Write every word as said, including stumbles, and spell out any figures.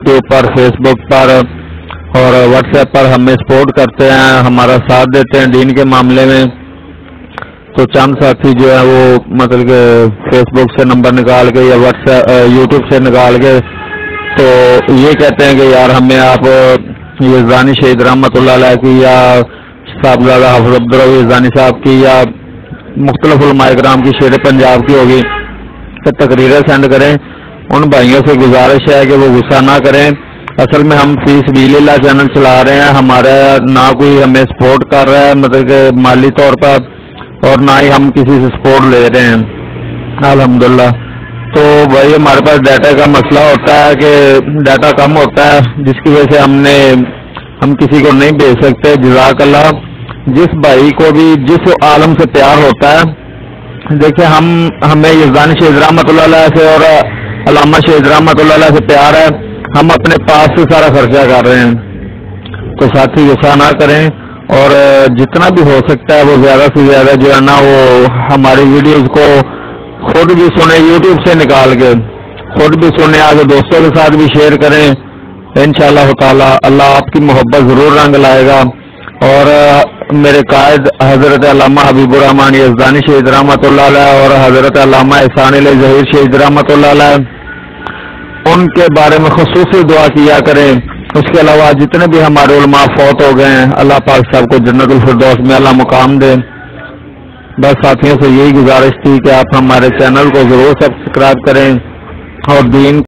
کے اوپر، فیس بک پر اور واٹس ایپ پر ہمیں سپورٹ کرتے ہیں، ہمارا ساتھ دیتے ہیں دین کے معاملے میں. تو چند ساتھی جو ہے وہ مطلب کہ فیس بک سے نمبر نکال کے یا واٹس ایپ یوٹیوب سے نکال کے تو یہ کہتے ہیں کہ یار ہمیں آپ یزدانی شہید رحمۃ اللہ علیہ کی یا صاحبزادہ حافظ عبدالرؤف یزدانی صاحب کی یا مختلف علماء کرام کی شیر پنجاب کی ہوگی کہ تقریریں سینڈ کریں. ان بھائیوں سے گزارش ہے کہ وہ غصہ نہ کریں. اصل میں ہم فی سبیل اللہ چینل چلا رہے ہیں، ہمارا نہ کوئی ہمیں سپورٹ کر رہا ہے مطلب کہ مالی طور پر، اور نہ ہی ہم کسی سے سپورٹ لے رہے ہیں الحمدللہ. تو بھائی ہمارے پاس ڈیٹا کا مسئلہ ہوتا ہے کہ ڈیٹا کم ہوتا ہے، جس کی وجہ سے ہم نے ہم کسی کو نہیں بھیج سکتے. جزاک اللہ. جس بھائی کو بھی جس عالم سے پیار ہوتا ہے، دیکھیں ہم ہمیں یزدانی شہید رحمۃ اللہ علیہ سے اور علامہ شہید رحمۃ اللہ علیہ سے پیار ہے، ہم اپنے پاس سے سارا خرچہ کر رہے ہیں. تو ساتھی غصہ نہ کریں، اور جتنا بھی ہو سکتا ہے وہ زیادہ سے زیادہ جو ہے نا وہ ہماری ویڈیوز کو خود بھی سنیں، یوٹیوب سے نکال کے خود بھی سنیں، آگے دوستوں کے ساتھ بھی شیئر کریں. انشاءاللہ تعالی اللہ آپ کی محبت ضرور رنگ لائے گا. اور میرے قائد حضرت علامہ حبیب الرحمان یزدانی شہید رحمۃ اللہ علیہ اور حضرت علامہ احسان علی ظہیر شہید رحمۃ اللہ علیہ، ان کے بارے میں خصوصی دعا کیا کریں. اس کے علاوہ جتنے بھی ہمارے علماء فوت ہو گئے ہیں، اللہ پاک صاحب کو جنت الفردوس میں اللہ مقام دے. بس ساتھیوں سے یہی گزارش تھی کہ آپ ہمارے چینل کو ضرور سبسکرائب کریں اور دین